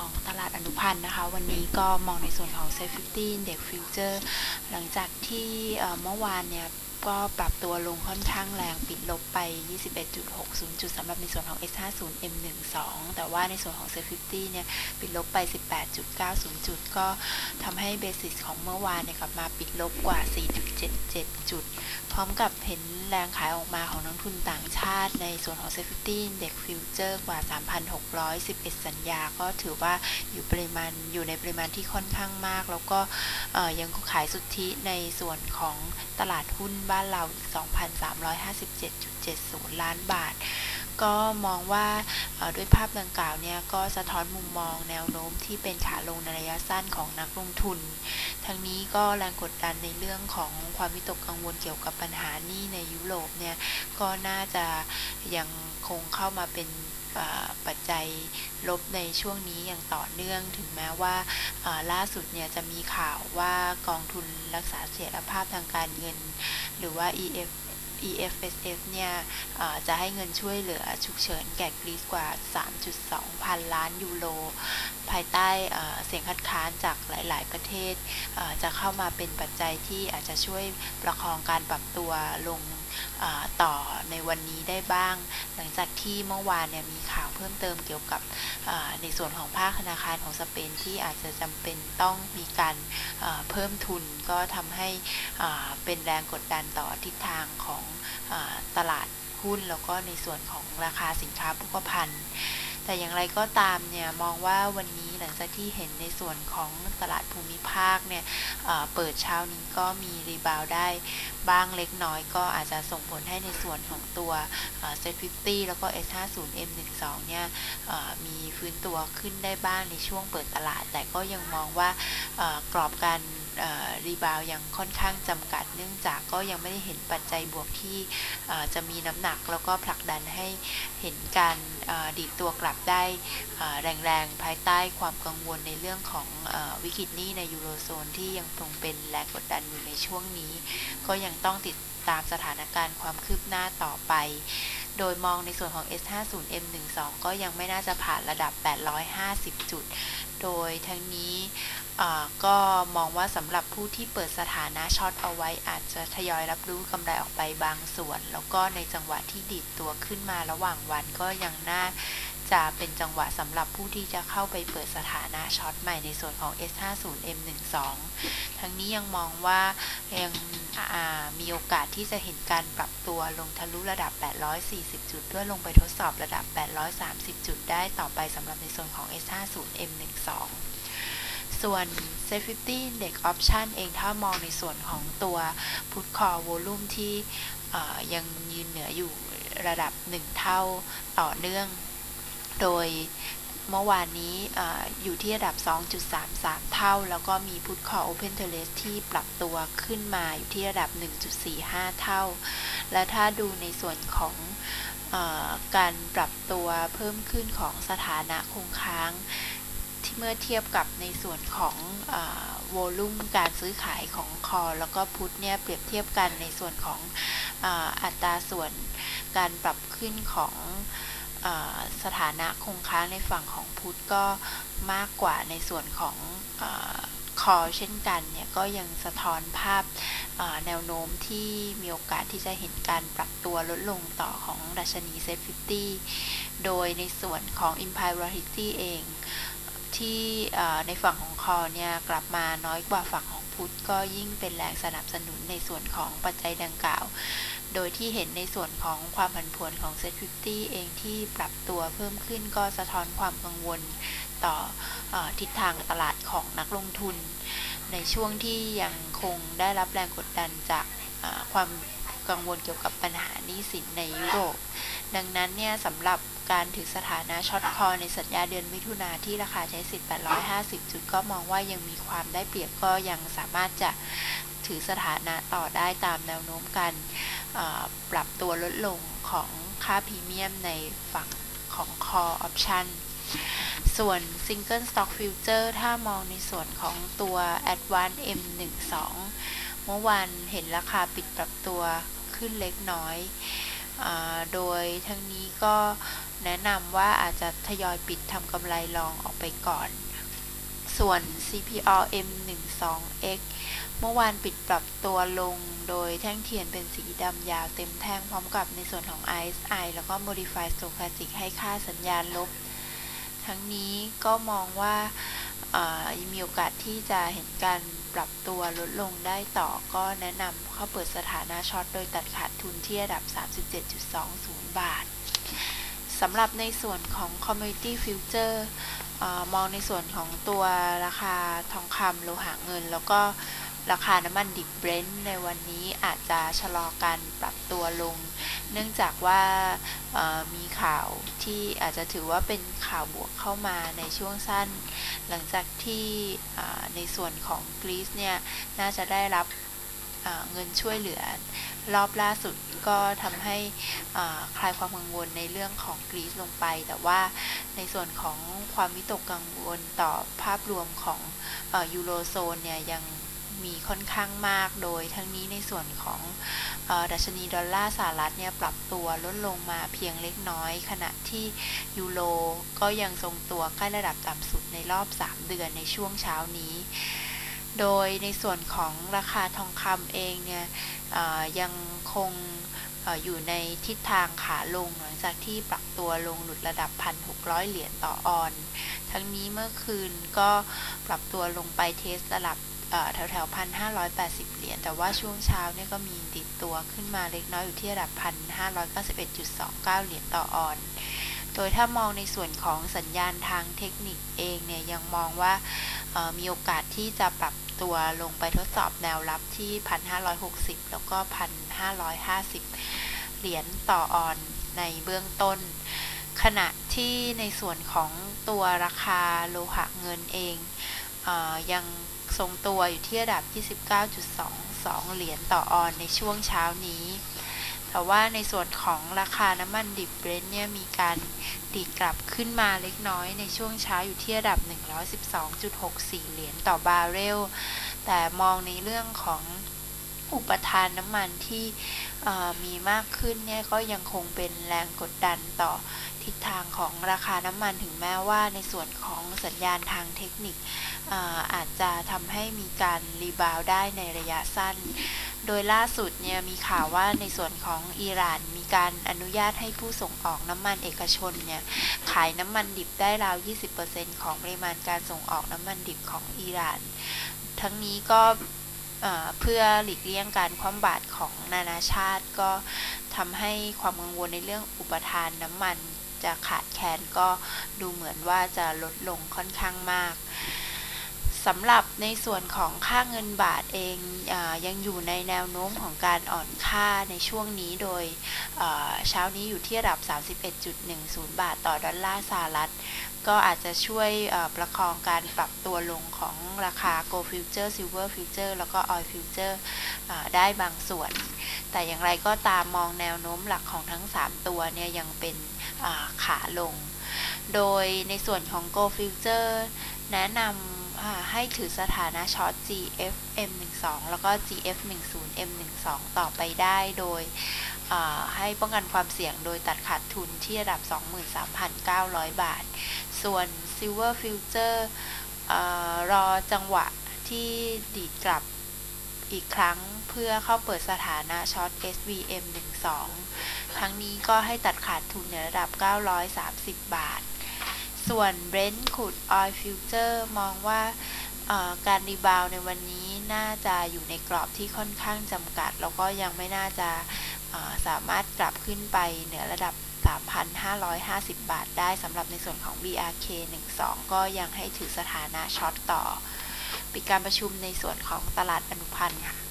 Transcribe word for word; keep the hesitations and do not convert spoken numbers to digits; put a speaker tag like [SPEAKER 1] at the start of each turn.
[SPEAKER 1] ของตลาดอนุพันธ์นะคะวันนี้ก็มองในส่วนของ เซ็ต ห้าสิบ Index Future หลังจากที่เมื่อวานเนี่ยก็ปรับตัวลงค่อนข้างแรงปิดลบไป ยี่สิบเอ็ดจุดหกศูนย์ จุดสำหรับในส่วนของ เอส ห้าสิบ เอ็ม สิบสอง แต่ว่าในส่วนของ เซ็ต ห้าสิบ เนี่ยปิดลบไป สิบแปดจุดเก้าศูนย์ จุดก็ทำให้เบสิสของเมื่อวานเนี่ยกลับมาปิดลบกว่า สี่จุดเจ็ดเจ็ด จุดพร้อมกับเห็นแรงขายออกมาของนักทุนต่างชาติในส่วนของ เซ็ต ห้าสิบ Index Future กว่า สามพันหกร้อยสิบเอ็ด สัญญาก็ถือว่าอยู่ปริมาณอยู่ในปริมาณที่ค่อนข้างมากแล้วก็ยังขายสุทธิในส่วนของตลาดหุ้นบ้านเราอีก สองพันสามร้อยห้าสิบเจ็ดจุดเจ็ดศูนย์ ล้านบาทก็มองว่าด้วยภาพดังกล่าวเนี่ยก็สะท้อนมุมมองแนวโน้มที่เป็นขาลงในระยะสั้นของนักลงทุนทั้งนี้ก็แรงกดดันในเรื่องของความวิตกกังวลเกี่ยวกับปัญหาหนี้ในยุโรปเนี่ยก็น่าจะยังคงเข้ามาเป็นปัจจัยลบในช่วงนี้อย่างต่อเนื่องถึงแม้ว่าล่าสุดเนี่ยจะมีข่าวว่ากองทุนรักษาเสถียรภาพทางการเงินหรือว่า อี เอฟ อี เอฟ เอส เอฟ เนี่ยจะให้เงินช่วยเหลือฉุกเฉินแก่กรีซกว่า สามจุดสอง พันล้านยูโรภายใต้เสียงคัดค้านจากหลายๆประเทศจะเข้ามาเป็นปัจจัยที่อาจจะช่วยประคองการปรับตัวลงต่อในวันนี้ได้บ้างหลังจากที่เมื่อวานเนี่ยมีข่าวเพิ่มเติมเกี่ยวกับในส่วนของภาคธนาคารของสเปนที่อาจจะจำเป็นต้องมีการเพิ่มทุนก็ทำให้เป็นแรงกดดันต่อทิศทางของตลาดหุ้นแล้วก็ในส่วนของราคาสินค้าโภคภัณฑ์แต่อย่างไรก็ตามเนี่ยมองว่าวันนี้หลังจากที่เห็นในส่วนของตลาดภูมิภาคเนี่ยเปิดเช้านี้ก็มีรีบาวได้บ้างเล็กน้อยก็อาจจะส่งผลให้ในส่วนของตัว เซ็ต ห้าสิบ แล้วก็ เอส ห้าสิบ เอ็ม สิบสอง เนี่ยมีฟื้นตัวขึ้นได้บ้างในช่วงเปิดตลาดแต่ก็ยังมองว่ากรอบการรีบาวยังค่อนข้างจำกัดเนื่องจากก็ยังไม่ได้เห็นปัจจัยบวกที่จะมีน้ำหนักแล้วก็ผลักดันให้เห็นการดีดตัวกลับได้แรงๆภายใต้ความกังวลในเรื่องของวิกฤตหนี้ในยูโรโซนที่ยังคงเป็นแรงกดดันอยู่ในช่วงนี้ก็ยังต้องติดตามสถานการณ์ความคืบหน้าต่อไปโดยมองในส่วนของ เอส ห้าสิบ เอ็ม สิบสอง ก็ยังไม่น่าจะผ่านระดับแปดร้อยห้าสิบจุดโดยทั้งนี้ก็มองว่าสำหรับผู้ที่เปิดสถานะช็อตเอาไว้อาจจะทยอยรับรู้กำไรออกไปบางส่วนแล้วก็ในจังหวะที่ดีดตัวขึ้นมาระหว่างวันก็ยังน่าจะเป็นจังหวะสำหรับผู้ที่จะเข้าไปเปิดสถานะช็อตใหม่ในส่วนของ เอส ห้าสิบ เอ็ม สิบสอง ทั้งนี้ยังมองว่ายังมีโอกาสที่จะเห็นการปรับตัวลงทะลุระดับแปดร้อยสี่สิบจุดเพื่อลงไปทดสอบระดับแปดร้อยสามสิบจุดได้ต่อไปสำหรับในส่วนของ เอส ห้าสิบ เอ็ม สิบสอง ส่วน เซ็ต ห้าสิบ Index Option เองถ้ามองในส่วนของตัว Put Call Volume ที่ยังยืนเหนืออยู่ระดับหนึ่งเท่าต่อเนื่องโดยเมื่อวานนี้ อ, อยู่ที่ระดับ สองจุดสามสาม เท่าแล้วก็มี Put Call Open Interest ที่ปรับตัวขึ้นมาอยู่ที่ระดับ หนึ่งจุดสี่ห้า เท่าและถ้าดูในส่วนของอการปรับตัวเพิ่มขึ้นของสถานะคงค้างที่เมื่อเทียบกับในส่วนของโวลุ่มการซื้อขายของคอแล้วก็พุทเนี่ยเปรียบเทียบกันในส่วนของอัตราส่วนการปรับขึ้นของสถานะคงค้างในฝั่งของพุทก็มากกว่าในส่วนของคอเช่นกันเนี่ยก็ยังสะท้อนภาพแนวโน้มที่มีโอกาสที่จะเห็นการปรับตัวลดลงต่อของดัชนี เซ็ต ห้าสิบ โดยในส่วนของ Implied Volatility เองที่ในฝั่งของคอเนี่ยกลับมาน้อยกว่าฝั่งของพุทก็ยิ่งเป็นแรงสนับสนุนในส่วนของปัจจัยดังกล่าวโดยที่เห็นในส่วนของความผันผวนของ เซ็ต ห้าสิบ เองที่ปรับตัวเพิ่มขึ้นก็สะท้อนความกังวลต่อเอ่อทิศทางตลาดของนักลงทุนในช่วงที่ยังคงได้รับแรงกดดันจากความกังวลเกี่ยวกับปัญหาหนี้สินในยุโรปดังนั้นเนี่ยสำหรับการถือสถานะช็อตคอลในสัญญาเดือนมิถุนาที่ราคาใช้สิทธิ์แปดร้อยห้าสิบจุดก็มองว่ายังมีความได้เปรียบก็ยังสามารถจะถือสถานะต่อได้ตามแนวโน้มการปรับตัวลดลงของค่าพรีเมียมในฝั่งของ Call Option ส่วน Single Stock Future ถ้ามองในส่วนของตัว Advance เอ็ม สิบสอง เมื่อวานเห็นราคาปิดปรับตัวขึ้นเล็กน้อยโดยทั้งนี้ก็แนะนำว่าอาจจะทยอยปิดทำกำไรรองออกไปก่อนส่วน ซี พี อ เอ็ม สิบสอง เอ็กซ์ เมื่อวานปิดปรับตัวลงโดยแท่งเทียนเป็นสีดำยาวเต็มแท่งพร้อมกับในส่วนของ อาร์ เอส ไอ แล้วก็ Modified Stochastic ให้ค่าสัญญาณลบทั้งนี้ก็มองว่ามีโอกาสที่จะเห็นการปรับตัวลดลงได้ต่อก็แนะนำเข้าเปิดสถานะช็อตโดยตัดขาดทุนที่ระดับ สามสิบเจ็ดจุดสองศูนย์ บาทสำหรับในส่วนของ Commodity Future มองในส่วนของตัวราคาทองคำโลหะเงินแล้วก็ราคาน้ำมันดิบเบรนท์ในวันนี้อาจจะชะลอการปรับตัวลงเนื่องจากว่ามีข่าวที่อาจจะถือว่าเป็นข่าวบวกเข้ามาในช่วงสั้นหลังจากที่ในส่วนของกรีซเนี่ยน่าจะได้รับเงินช่วยเหลือรอบล่าสุดก็ทำให้คลายความกังวลในเรื่องของกรีซลงไปแต่ว่าในส่วนของความวิตกกังวลต่อภาพรวมของยูโรโซนเนี่ยยังมีค่อนข้างมากโดยทั้งนี้ในส่วนของดัชนีดอลลาร์สหรัฐเนี่ยปรับตัวลดลงมาเพียงเล็กน้อยขณะที่ยูโรก็ยังทรงตัวใกล้ระดับต่ำสุดในรอบสามเดือนในช่วงเช้านี้โดยในส่วนของราคาทองคำเองเนี่ยยังคงอยู่ในทิศทางขาลงหลังจากที่ปรับตัวลงหลุดระดับ หนึ่งพันหกร้อย เหรียญต่อออนซ์ทั้งนี้เมื่อคืนก็ปรับตัวลงไปเทสระดับแถวแถว หนึ่งพันห้าร้อยแปดสิบ เหรียญแต่ว่าช่วงเช้าเนี่ยก็มีติดตัวขึ้นมาเล็กน้อยอยู่ที่ระดับ หนึ่งพันห้าร้อยเก้าสิบเอ็ดจุดสองเก้า เหรียญต่อออนซ์โดยถ้ามองในส่วนของสัญญาณทางเทคนิคเองเนี่ยยังมองว่ามีโอกาสที่จะปรับตัวลงไปทดสอบแนวรับที่ หนึ่งพันห้าร้อยหกสิบ แล้วก็ หนึ่งพันห้าร้อยห้าสิบ เหรียญต่อออนซ์ในเบื้องต้นขณะที่ในส่วนของตัวราคาโลหะเงินเองเอ่อยังทรงตัวอยู่ที่ระดับ ยี่สิบเก้าจุดสองสอง เหรียญต่อออนซ์ในช่วงเช้านี้แต่ว่าในส่วนของราคาน้ำมันดิบเบรนท์เนี่ยมีการดีดกลับขึ้นมาเล็กน้อยในช่วงเช้าอยู่ที่ระดับ หนึ่งร้อยสิบสองจุดหกสี่ เหรียญต่อบาร์เรลแต่มองในเรื่องของอุปทานน้ำมันที่มีมากขึ้นเนี่ยก็ยังคงเป็นแรงกดดันต่อทิศทางของราคาน้ำมันถึงแม้ว่าในส่วนของสัญญาณทางเทคนิค อา, อาจจะทำให้มีการรีบาวด์ได้ในระยะสั้นโดยล่าสุดเนี่ยมีข่าวว่าในส่วนของอิหร่านมีการอนุญาตให้ผู้ส่งออกน้ำมันเอกชนเนี่ยขายน้ำมันดิบได้ราว ยี่สิบเปอร์เซ็นต์ ของปริมาณการส่งออกน้ำมันดิบของอิหร่านทั้งนี้ก็เพื่อหลีกเลี่ยงการคว่ำบาตรของนานาชาติก็ทำให้ความกังวลในเรื่องอุปทานน้ำมันจะขาดแคลนก็ดูเหมือนว่าจะลดลงค่อนข้างมากสำหรับในส่วนของค่าเงินบาทเองเอยังอยู่ในแนวโน้มของการอ่อนค่าในช่วงนี้โดยเเช้านี้อยู่ที่ระดับ สามสิบเอ็ดจุดหนึ่งศูนย์ บาทต่อดอลลาร์สหรัฐก็อาจจะช่วยประคองการปรับตัวลงของราคา Gold Future Silver Future แล้วก็ Oil Future ได้บางส่วนแต่อย่างไรก็ตามมองแนวโน้มหลักของทั้งสามตัวเนี่ยยังเป็นขาลงโดยในส่วนของ Gold Future แนะนำให้ถือสถานะช็อต จี เอฟ เอ็ม สิบสอง แล้วก็ จี เอฟ สิบ เอ็ม สิบสอง ต่อไปได้โดยให้ป้องกันความเสี่ยงโดยตัดขาดทุนที่ระดับ สองหมื่นสามพันเก้าร้อย บาทส่วน Silver Future รอจังหวะที่ดีดกลับอีกครั้งเพื่อเข้าเปิดสถานะช็อต เอส วี เอ็ม สิบสอง ทั้งนี้ก็ให้ตัดขาดทุนในระดับเก้าร้อยสามสิบบาทส่วน Brent Crude Oil Future มองว่าการรีบาวในวันนี้น่าจะอยู่ในกรอบที่ค่อนข้างจำกัดแล้วก็ยังไม่น่าจะสามารถกลับขึ้นไปเหนือระดับ สามพันห้าร้อยห้าสิบ บาทได้สำหรับในส่วนของ บี อาร์ เค สิบสอง ก็ยังให้ถือสถานะช็อตต่อปิดการประชุมในส่วนของตลาดอนุพันธ์ค่ะ